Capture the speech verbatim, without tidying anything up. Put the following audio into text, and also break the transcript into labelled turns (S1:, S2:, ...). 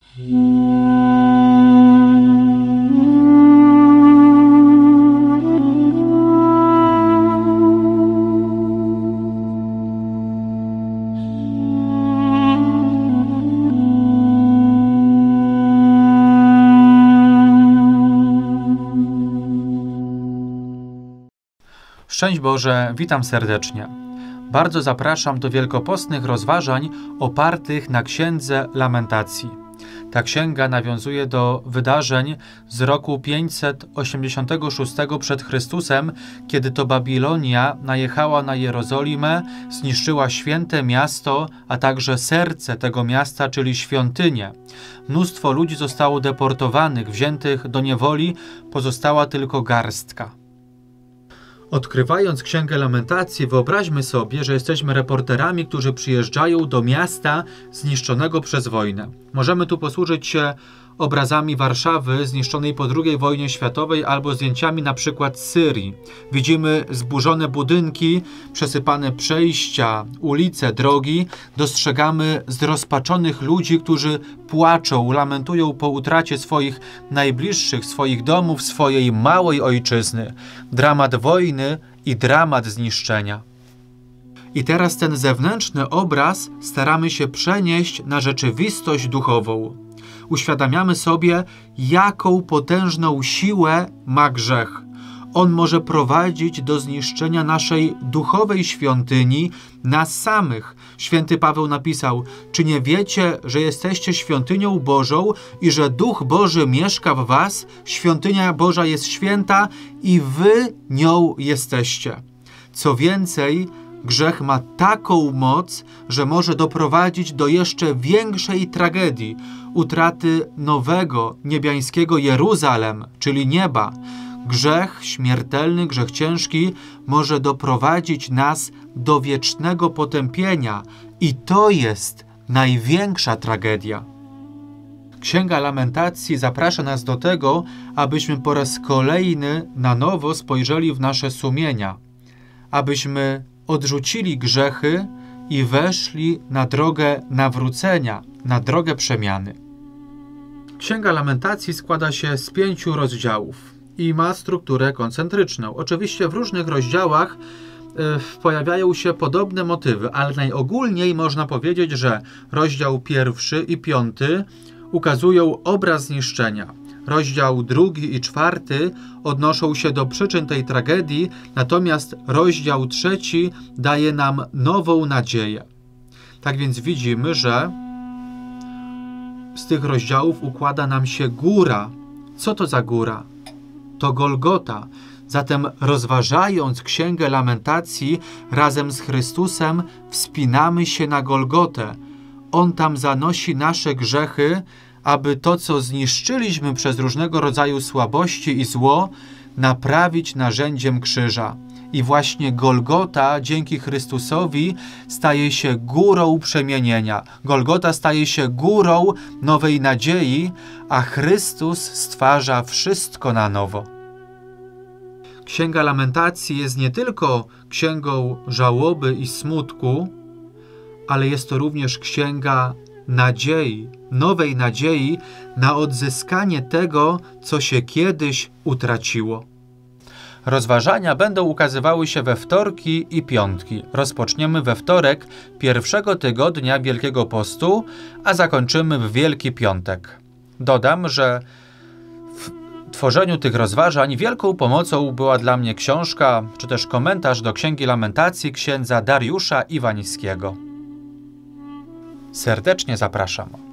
S1: Szczęść Boże, witam serdecznie. Bardzo zapraszam do wielkopostnych rozważań opartych na Księdze Lamentacji. Ta księga nawiązuje do wydarzeń z roku pięćset osiemdziesiątego szóstego przed Chrystusem, kiedy to Babilonia najechała na Jerozolimę, zniszczyła święte miasto, a także serce tego miasta, czyli świątynię. Mnóstwo ludzi zostało deportowanych, wziętych do niewoli, pozostała tylko garstka. Odkrywając Księgę Lamentacji, wyobraźmy sobie, że jesteśmy reporterami, którzy przyjeżdżają do miasta zniszczonego przez wojnę. Możemy tu posłużyć się obrazami Warszawy zniszczonej po drugiej wojnie światowej albo zdjęciami na przykład z Syrii. Widzimy zburzone budynki, przesypane przejścia, ulice, drogi. Dostrzegamy zrozpaczonych ludzi, którzy płaczą, lamentują po utracie swoich najbliższych, swoich domów, swojej małej ojczyzny. Dramat wojny i dramat zniszczenia. I teraz ten zewnętrzny obraz staramy się przenieść na rzeczywistość duchową. Uświadamiamy sobie, jaką potężną siłę ma grzech. On może prowadzić do zniszczenia naszej duchowej świątyni, nas samych. Święty Paweł napisał: czy nie wiecie, że jesteście świątynią Bożą i że Duch Boży mieszka w was? Świątynia Boża jest święta i wy nią jesteście. Co więcej, grzech ma taką moc, że może doprowadzić do jeszcze większej tragedii, utraty nowego, niebiańskiego Jeruzalem, czyli nieba. Grzech śmiertelny, grzech ciężki może doprowadzić nas do wiecznego potępienia i to jest największa tragedia. Księga Lamentacji zaprasza nas do tego, abyśmy po raz kolejny na nowo spojrzeli w nasze sumienia, abyśmy odrzucili grzechy i weszli na drogę nawrócenia, na drogę przemiany. Księga Lamentacji składa się z pięciu rozdziałów i ma strukturę koncentryczną. Oczywiście w różnych rozdziałach y, pojawiają się podobne motywy, ale najogólniej można powiedzieć, że rozdział pierwszy i piąty ukazują obraz zniszczenia. Rozdział drugi i czwarty odnoszą się do przyczyn tej tragedii, natomiast rozdział trzeci daje nam nową nadzieję. Tak więc widzimy, że z tych rozdziałów układa nam się góra. Co to za góra? To Golgota. Zatem rozważając Księgę Lamentacji razem z Chrystusem wspinamy się na Golgotę. On tam zanosi nasze grzechy, aby to, co zniszczyliśmy przez różnego rodzaju słabości i zło, naprawić narzędziem krzyża. I właśnie Golgota dzięki Chrystusowi staje się górą przemienienia. Golgota staje się górą nowej nadziei, a Chrystus stwarza wszystko na nowo. Księga Lamentacji jest nie tylko księgą żałoby i smutku, ale jest to również księga nadziei, nowej nadziei na odzyskanie tego, co się kiedyś utraciło. Rozważania będą ukazywały się we wtorki i piątki. Rozpoczniemy we wtorek pierwszego tygodnia Wielkiego Postu, a zakończymy w Wielki Piątek. Dodam, że w tworzeniu tych rozważań wielką pomocą była dla mnie książka, czy też komentarz do Księgi Lamentacji księdza Dariusza Iwańskiego. Serdecznie zapraszam.